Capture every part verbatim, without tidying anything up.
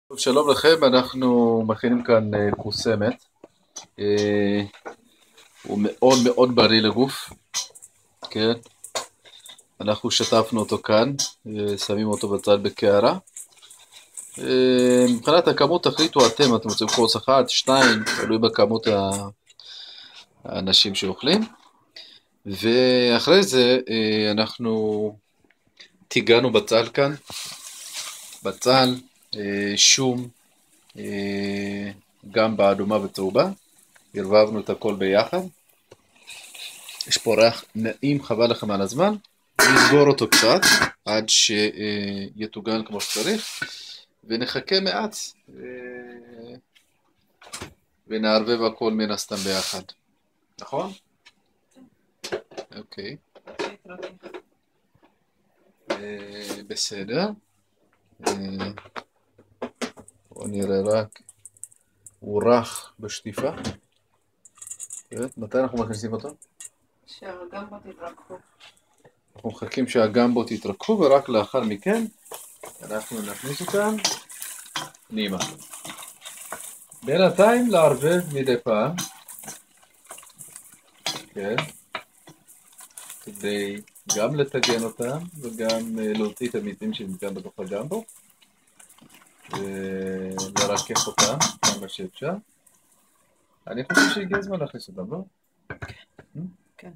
טוב, שלום לכם, אנחנו מכינים כאן אה, קוסמת. אה, הוא מאוד מאוד בריא לגוף, כן? אנחנו שטפנו אותו כאן, אה, שמים אותו בצד בקערה. אה, מבחינת הכמות תחליטו אתם, אתם רוצים כוס אחת, שתיים, תלוי בכמות ה- האנשים שאוכלים. ואחרי זה אה, אנחנו תיגענו בצל כאן, בצל, אה, שום, אה, גם באדומה וצהובה. ערבבנו את הכל ביחד. יש פה ריח נעים, חבל לכם על הזמן. נסגור אותו קצת עד שיתוגן כמו שצריך, ונחכה מעט ונערבב הכל מן הסתם ביחד. נכון? אוקיי. בסדר. בואו נראה רק. הוא רך בשטיפה. מתי אנחנו מכניסים אותו? שהגמבות יתרככו. אנחנו מחכים שהגמבות יתרככו, ורק לאחר מכן אנחנו נכניס אותם פנימה. בינתיים לערבב מדי פעם, כן, כדי גם לטגן אותם וגם להוציא את המיצים שנמצאים בתוך הגמבו ולרכך אותם כמה שאפשר. אני חושב שהגיע הזמן להכניס אותם, לא? כן.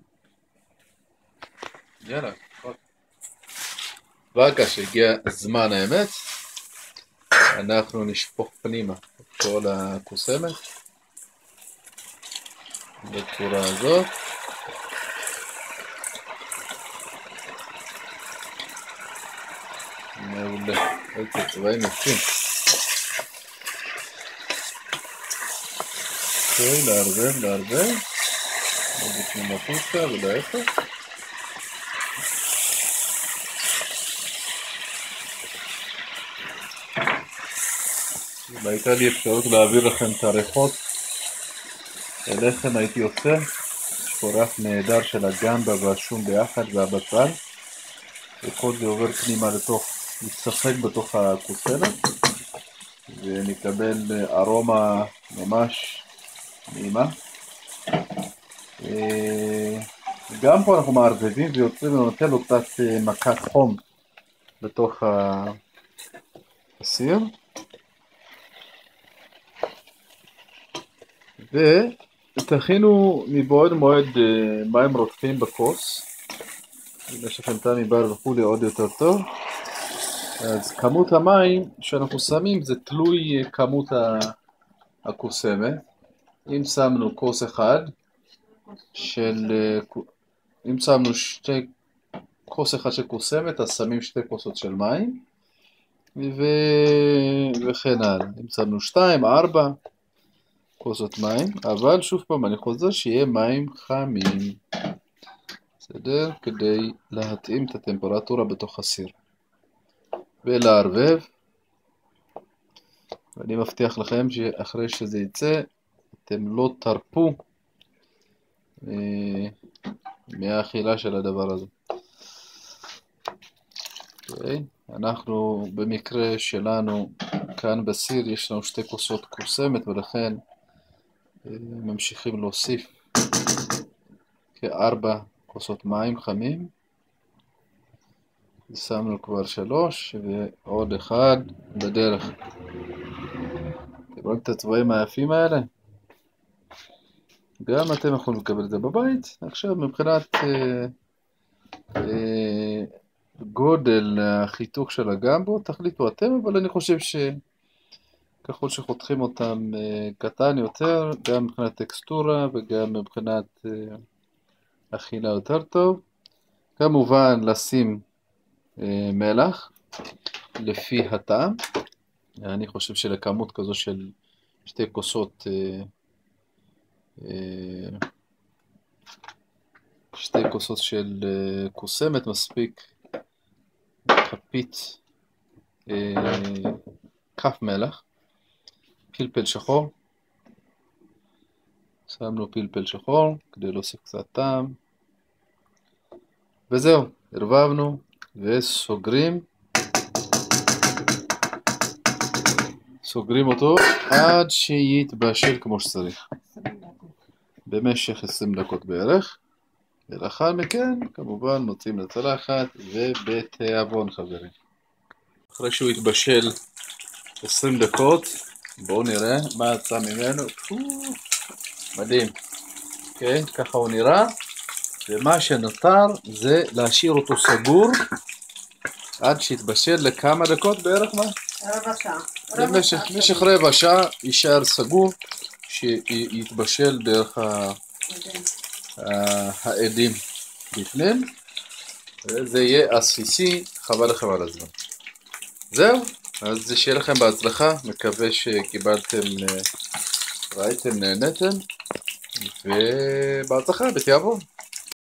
יאללה, ברגע שהגיע זמן האמת, אנחנו נשפוך פנימה את כל הקוסמת בצורה הזאת. מעולה, איזה צבעים יפים. אוקיי, לערבב, לערבב, ובפנים החוצה ולהפך. אם הייתה לי אפשרות להעביר לכם את הריחות אליכם, הייתי עושה. יש פה ריח נהדר של הגמבה והשום ביחד והבצל, וכל זה עובר פנימה לתוך, משחק בתוך הקוסמת, ונקבל ארומה ממש נעימה. גם פה אנחנו מערבבים ויוצרים ונותן לו קצת מכת חום בתוך הסיר. ותכינו מבעוד מועד מים רותחים בכוס, אם יש לכם טעם מבעל וכולי עוד יותר טוב. אז כמות המים שאנחנו שמים זה תלוי כמות הקוסמת. אם שמנו כוס אחד של, אם שמנו שתי כוס אחד של קוסמת, אז שמים שתי כוסות של מים, ו... וכן הלאה. אם שמנו שתיים, ארבע כוסות מים, אבל שוב פעם אני חוזר שיהיה מים חמים, בסדר? כדי להתאים את הטמפרטורה בתוך הסיר. ולערבב, ואני מבטיח לכם שאחרי שזה יצא, אתם לא תרפו אה, מהאכילה של הדבר הזה. Okay. אנחנו במקרה שלנו כאן בסיר יש לנו שתי כוסות קוסמת, ולכן אה, ממשיכים להוסיף כארבע כוסות מים חמים. שמנו כבר שלוש ועוד אחד בדרך. אתם רואים את הצבעים היפים האלה? גם אתם יכולים לקבל את זה בבית. עכשיו מבחינת אה, אה, גודל החיתוך של הגמבו, תחליטו אתם, אבל אני חושב שככל שחותכים אותם אה, קטן יותר, גם מבחינת טקסטורה וגם מבחינת אה, אכילה יותר טוב. כמובן לשים אה, מלח לפי הטעם. אני חושב שלכמות כזו של שתי כוסות אה, אה, שתי כוסות של אה, קוסמת מספיק כפית אה, כף מלח, פלפל שחור, שמנו פלפל שחור כדי להוסיף קצת טעם, וזהו, ערבבנו וסוגרים. סוגרים אותו עד שיתבשל כמו שצריך, במשך עשרים דקות בערך, ולאחר מכן כמובן מוצאים לצלחת ובתיאבון חברים. אחרי שהוא יתבשל עשרים דקות, בואו נראה מה יצא ממנו. מדהים, okay, ככה הוא נראה, ומה שנותר זה להשאיר אותו סגור עד שיתבשל לכמה דקות בערך. מה? רבע שעה. במשך, במשך רבע שעה יישאר סגור, שיתבשל דרך העדים בפנים, וזה יהיה עסיסי, חבל לכם על הזמן. זהו, אז שיהיה לכם בהצלחה, מקווה שקיבלתם, ראיתם, נהנתם, ובהצלחה בתיאבון.